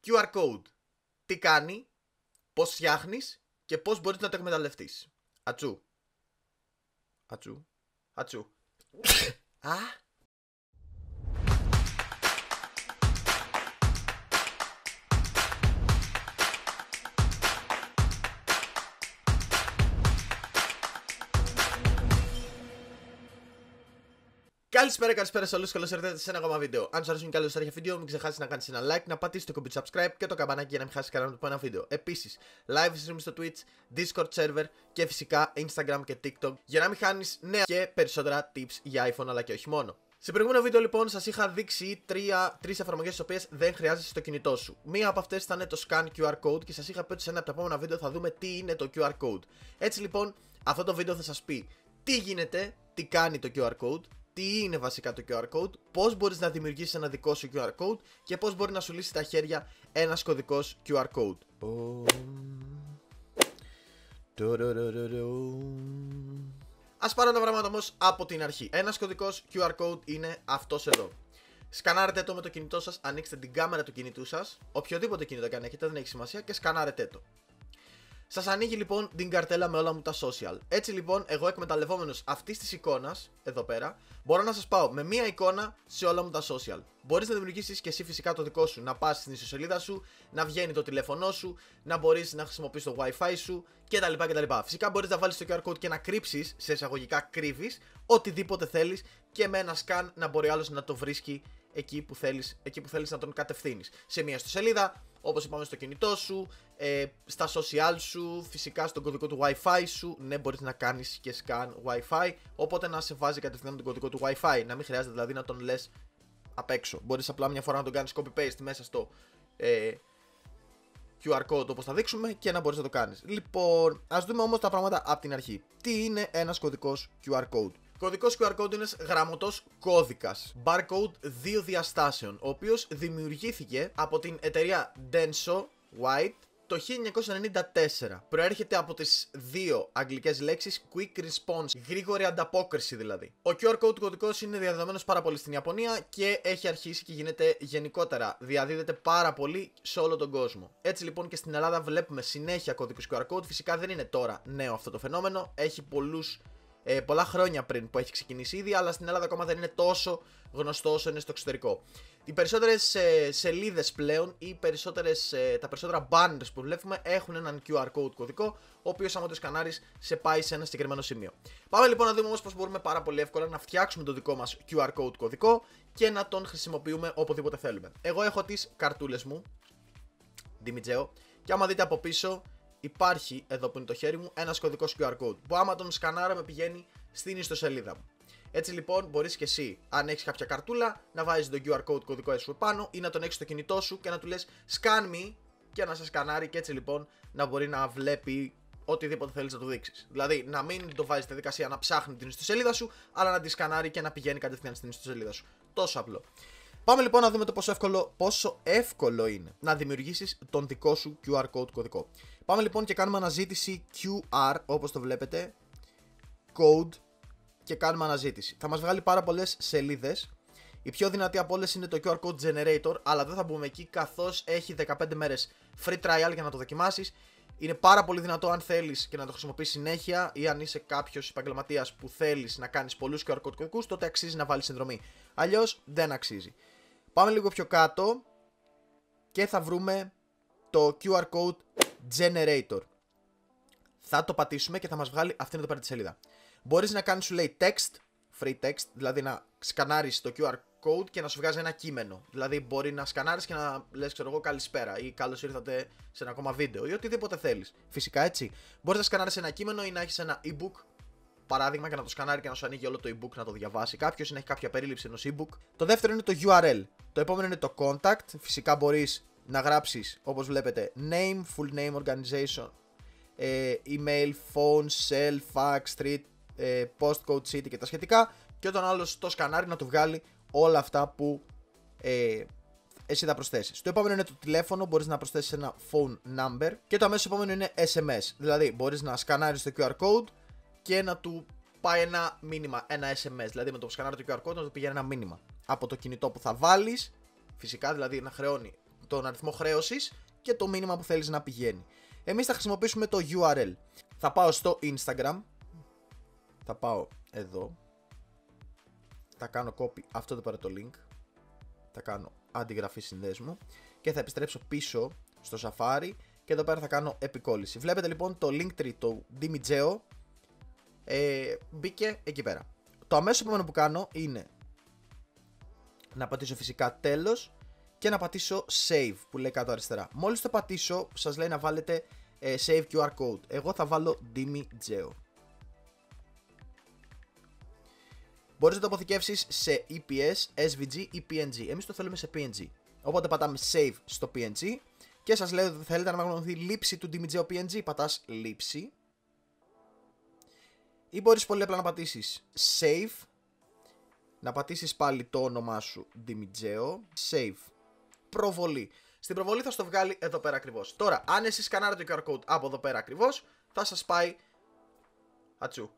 QR code. Τι κάνει, πώς φτιάχνεις και πώς μπορείς να το εκμεταλλευτείς. Ατσού. Ατσού. Ατσού. Α. Καλησπέρα σε όλους, καλώς ήρθατε σε ένα ακόμα βίντεο. Αν σου αρέσουν και άλλες τέτοια βίντεο, μην ξεχάσεις να κάνεις ένα like, να πατήσεις το κομπί subscribe και το καμπανάκι για να μην χάσεις κανένα από ένα βίντεο. Επίσης, live stream στο Twitch, Discord server και φυσικά Instagram και TikTok για να μην χάνεις νέα και περισσότερα tips για iPhone αλλά και όχι μόνο. Σε προηγούμενο βίντεο λοιπόν σας είχα δείξει τρεις εφαρμογές τις οποίες δεν χρειάζεσαι στο κινητό σου. Μία από αυτές ήταν το Scan QR Code και σας είχα πει ότι σε ένα από τα επόμενα βίντεο θα δούμε τι είναι το QR Code. Έτσι λοιπόν, αυτό το βίντεο θα σας πει τι γίνεται, τι κάνει το QR Code, τι είναι βασικά το QR Code, πώς μπορείς να δημιουργήσεις ένα δικό σου QR Code και πώς μπορεί να σου λύσει τα χέρια ένας κωδικός QR Code. Ας πάρω τα πράγματα όμως από την αρχή. Ένας κωδικός QR Code είναι αυτός εδώ. Σκανάρετε το με το κινητό σας, ανοίξτε την κάμερα του κινητού σας, οποιοδήποτε κινητό και αν έχετε, δεν έχει σημασία, και σκανάρετε το. Σας ανοίγει λοιπόν την καρτέλα με όλα μου τα social. Έτσι λοιπόν, εγώ εκμεταλλευόμενος αυτής της εικόνας, εδώ πέρα, μπορώ να σας πάω με μία εικόνα σε όλα μου τα social. Μπορείς να δημιουργήσεις και εσύ φυσικά το δικό σου, να πας στην ιστοσελίδα σου, να βγαίνει το τηλέφωνό σου, να μπορείς να χρησιμοποιήσεις το Wi-Fi σου κτλ. Φυσικά μπορείς να βάλεις το QR code και να κρύψεις, σε εισαγωγικά κρύβεις, οτιδήποτε θέλεις και με ένα scan να μπορεί άλλος να το βρίσκει εκεί που θέλεις να τον κατευθύνεις. Σε μία ιστοσελίδα, όπως είπαμε, στο κινητό σου, στα social σου, φυσικά στον κωδικό του Wi-Fi σου. Ναι, μπορείς να κάνεις και scan Wi-Fi, οπότε να σε βάζει κατευθείαν τον κωδικό του Wi-Fi. Να μην χρειάζεται δηλαδή να τον λες απ' έξω. Μπορείς απλά μια φορά να τον κάνεις copy-paste μέσα στο QR code όπως θα δείξουμε και να μπορείς να το κάνεις. Λοιπόν, ας δούμε όμως τα πράγματα από την αρχή. Τι είναι ένας κωδικός QR code? Κωδικός QR code είναι γραμμωτός κώδικας barcode 2 διαστάσεων, ο οποίος δημιουργήθηκε από την εταιρεία Denso White το 1994. Προέρχεται από τις δύο αγγλικές λέξεις quick response, γρήγορη ανταπόκριση δηλαδή. Ο QR code κωδικός είναι διαδεδομένος πάρα πολύ στην Ιαπωνία και έχει αρχίσει και γίνεται γενικότερα. Διαδίδεται πάρα πολύ σε όλο τον κόσμο. Έτσι λοιπόν και στην Ελλάδα βλέπουμε συνέχεια κωδικούς QR code. Φυσικά δεν είναι τώρα νέο αυτό το φαινόμενο. Έχει πολλά χρόνια πριν που έχει ξεκινήσει ήδη, αλλά στην Ελλάδα ακόμα δεν είναι τόσο γνωστό όσο είναι στο εξωτερικό. Οι περισσότερες σελίδες πλέον ή τα περισσότερα banners που βλέπουμε έχουν έναν QR code κωδικό, ο οποίος άμα το σκανάρεις σε πάει σε ένα συγκεκριμένο σημείο. Πάμε λοιπόν να δούμε όμως πώς μπορούμε πάρα πολύ εύκολα να φτιάξουμε το δικό μας QR code κωδικό και να τον χρησιμοποιούμε οπουδήποτε θέλουμε. Εγώ έχω τις καρτούλες μου, Δημητζέο, και άμα δείτε από πίσω, υπάρχει εδώ που είναι το χέρι μου ένας κωδικός QR code που άμα τον σκανάρω με πηγαίνει στην ιστοσελίδα μου. Έτσι λοιπόν μπορείς και εσύ, αν έχεις κάποια καρτούλα, να βάζεις το QR code κωδικό σου επάνω ή να τον έχεις στο κινητό σου και να του λες scan me και να σε σκανάρει, και έτσι λοιπόν να μπορεί να βλέπει οτιδήποτε θέλεις να του δείξεις. Δηλαδή να μην το βάζεις στη διαδικασία να ψάχνει την ιστοσελίδα σου, αλλά να τη σκανάρει και να πηγαίνει κατευθείαν στην ιστοσελίδα σου. Τόσο απλό. Πάμε λοιπόν να δούμε το πόσο εύκολο είναι να δημιουργήσεις τον δικό σου QR code κωδικό. Πάμε λοιπόν και κάνουμε αναζήτηση QR, όπως το βλέπετε, code, και κάνουμε αναζήτηση. Θα μας βγάλει πάρα πολλές σελίδες. Η πιο δυνατή από όλες είναι το QR code generator, αλλά δεν θα μπούμε εκεί καθώς έχει 15 μέρες free trial για να το δοκιμάσεις. Είναι πάρα πολύ δυνατό αν θέλεις και να το χρησιμοποιείς συνέχεια, ή αν είσαι κάποιος επαγγελματίας που θέλεις να κάνεις πολλούς QR code κωδικούς, τότε αξίζει να βάλεις συνδρομή. Αλλιώς δεν αξίζει. Πάμε λίγο πιο κάτω και θα βρούμε το QR code generator. Θα το πατήσουμε και θα μας βγάλει αυτήν εδώ πέρα τη σελίδα. Μπορείς να κάνεις, σου λέει, text, free text, δηλαδή να σκανάρεις το QR code και να σου βγάζει ένα κείμενο. Δηλαδή μπορεί να σκανάρεις και να λες, ξέρω εγώ, καλησπέρα ή καλώς ήρθατε σε ένα ακόμα βίντεο ή οτιδήποτε θέλεις. Φυσικά έτσι. Μπορείς να σκανάρεις ένα κείμενο ή να έχεις ένα e-book, παράδειγμα, και να το σκανάρει και να σου ανοίγει όλο το e-book να το διαβάσει κάποιος ή να έχει κάποια περίληψη ενός e-book. Το δεύτερο είναι το URL. Το επόμενο είναι το contact. Φυσικά μπορείς να γράψεις, όπως βλέπετε, name, full name, organization, email, phone, cell, fax, street, postcode, city και τα σχετικά. Και όταν άλλος το σκανάρει να του βγάλει όλα αυτά που εσύ θα προσθέσεις. Το επόμενο είναι το τηλέφωνο, μπορείς να προσθέσεις ένα phone number. Και το αμέσως επόμενο είναι SMS. Δηλαδή μπορείς να σκανάρεις το QR code και να του πάει ένα μήνυμα, ένα SMS. Δηλαδή με το σκανάρι του QR code να του πηγαίνει ένα μήνυμα από το κινητό που θα βάλεις. Φυσικά δηλαδή να χρεώνει τον αριθμό χρέωσης και το μήνυμα που θέλεις να πηγαίνει. Εμείς θα χρησιμοποιήσουμε το URL. Θα πάω στο Instagram. Θα πάω εδώ. Θα κάνω copy αυτό εδώ πέρα το link. Θα κάνω αντιγραφή συνδέσμου. Και θα επιστρέψω πίσω στο Safari. Και εδώ πέρα θα κάνω επικόλληση. Βλέπετε λοιπόν το Linktree, το Dimijeo. Μπήκε εκεί πέρα. Το αμέσως επόμενο που κάνω είναι να πατήσω φυσικά τέλος και να πατήσω save που λέει κάτω αριστερά. Μόλις το πατήσω, σας λέει να βάλετε save QR code. Εγώ θα βάλω Dimijeo. Μπορείς να το αποθηκεύσεις σε EPS, SVG ή PNG. Εμείς το θέλουμε σε PNG. Οπότε πατάμε save στο PNG και σας λέει ότι θέλετε να αναγνωριστεί λήψη του Dimijeo PNG. Πατάς λήψη. Ή μπορείς πολύ απλά να πατήσεις save. Να πατήσεις πάλι το όνομά σου Dimijeo. Save. Προβολή. Στην προβολή θα στο βγάλει εδώ πέρα ακριβώς. Τώρα, αν εσείς σκανάρετε το QR code από εδώ πέρα ακριβώς, θα σας πάει. Ατσού.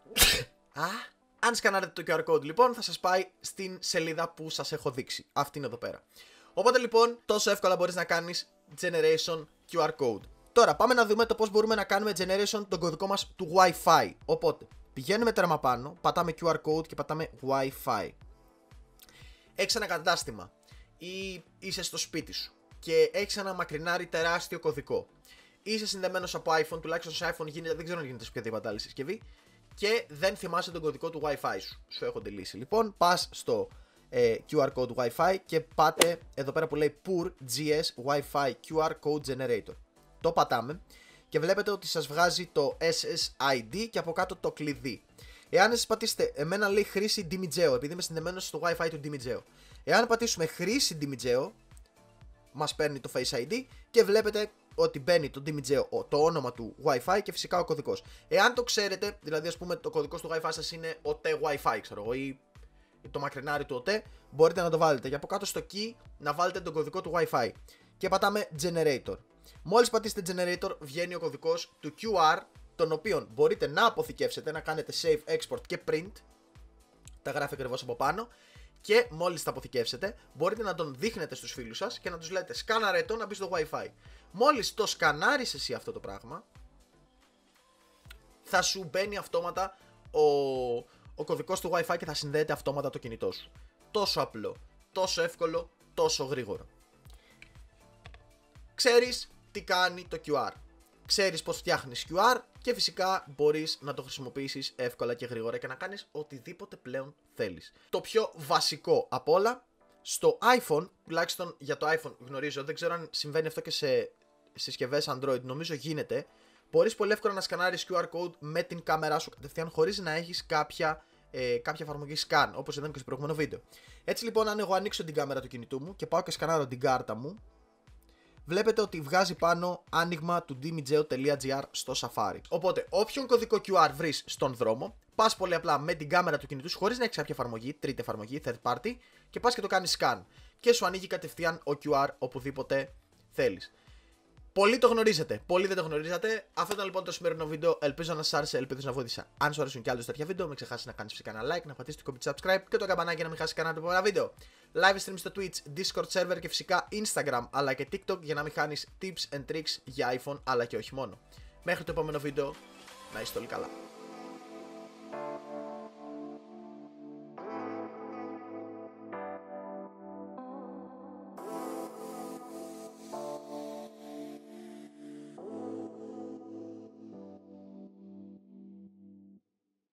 Αν σκανάρετε το QR code λοιπόν, θα σας πάει στην σελίδα που σας έχω δείξει. Αυτή είναι εδώ πέρα. Οπότε λοιπόν, τόσο εύκολα μπορείς να κάνεις generation QR code. Τώρα, πάμε να δούμε το πώς μπορούμε να κάνουμε generation τον κωδικό μας του Wi-Fi. Οπότε, πηγαίνουμε τέρμα πάνω, πατάμε QR code και πατάμε Wi-Fi. Έχεις ένα κατάστημα ή είσαι στο σπίτι σου και έχεις ένα μακρινάρι τεράστιο κωδικό. Είσαι συνδεμένος από iPhone, τουλάχιστον σε iPhone γίνεται, δεν ξέρω αν γίνεται σε οποιαδήποτε άλλη συσκευή, και δεν θυμάσαι τον κωδικό του Wi-Fi σου. Σου έχω λύση. Λοιπόν, πας στο QR code Wi-Fi και πάτε εδώ πέρα που λέει Pur GS Wi-Fi QR Code Generator. Το πατάμε και βλέπετε ότι σας βγάζει το SSID και από κάτω το κλειδί. Εάν εσείς πατήσετε, εμένα λέει χρήση Dimijeo, επειδή είμαι συνδεμένος στο Wi-Fi του Dimijeo. Εάν πατήσουμε χρήση Dimijeo, μας παίρνει το Face ID και βλέπετε ότι μπαίνει το Dimijeo, το όνομα του Wi-Fi και φυσικά ο κωδικός. Εάν το ξέρετε, δηλαδή ας πούμε το κωδικός του Wi-Fi σας είναι OT Wi-Fi, ξέρω εγώ, ή το μακρινάρι του OT, μπορείτε να το βάλετε. Και από κάτω στο key να βάλετε τον κωδικό του Wi-Fi. Και πατάμε Generator. Μόλις πατήσετε Generator, βγαίνει ο κωδικός του QR, τον οποίο μπορείτε να αποθηκεύσετε, να κάνετε Save, Export και Print. Τα γράφει ακριβώς από πάνω. Και μόλις τα αποθηκεύσετε, μπορείτε να τον δείχνετε στους φίλους σας και να τους λέτε σκάναρε το να μπει στο Wi-Fi. Μόλις το σκανάρεις εσύ αυτό το πράγμα, θα σου μπαίνει αυτόματα ο κωδικός του Wi-Fi και θα συνδέεται αυτόματα το κινητό σου. Τόσο απλό, τόσο εύκολο, τόσο γρήγορο. Ξέρεις τι κάνει το QR. Ξέρεις πώς φτιάχνεις QR και φυσικά μπορείς να το χρησιμοποιήσεις εύκολα και γρήγορα και να κάνεις οτιδήποτε πλέον θέλεις. Το πιο βασικό απ' όλα, στο iPhone, τουλάχιστον για το iPhone γνωρίζω, δεν ξέρω αν συμβαίνει αυτό και σε συσκευές Android, νομίζω γίνεται, μπορείς πολύ εύκολα να σκανάρεις QR code με την κάμερά σου κατευθείαν χωρίς να έχεις κάποια εφαρμογή scan, όπως είδαμε και στο προηγούμενο βίντεο. Έτσι λοιπόν, αν εγώ ανοίξω την κάμερα του κινητού μου και πάω και σκανάρω την κάρτα μου, βλέπετε ότι βγάζει πάνω άνοιγμα του dimijeo.gr στο Safari. Οπότε, όποιον κωδικό QR βρεις στον δρόμο, πας πολύ απλά με την κάμερα του κινητού σου, χωρίς να έχεις κάποια εφαρμογή, τρίτη εφαρμογή, third party, και πας και το κάνεις scan. Και σου ανοίγει κατευθείαν ο QR οπουδήποτε θέλεις. Πολλοί το γνωρίζετε, πολλοί δεν το γνωρίζατε. Αυτό ήταν λοιπόν το σημερινό βίντεο. Ελπίζω να σας άρεσε, ελπίζω να βοήθησα. Αν σου αρέσουν κι άλλες τέτοια βίντεο, μην ξεχάσεις να κάνεις φυσικά ένα like, να πατήσεις το κομπί subscribe και το καμπανάκι να μην χάσεις κανένα από ένα βίντεο. Live stream στο Twitch, Discord server και φυσικά Instagram αλλά και TikTok για να μην χάνεις tips and tricks για iPhone αλλά και όχι μόνο. Μέχρι το επόμενο βίντεο, να είστε όλοι καλά.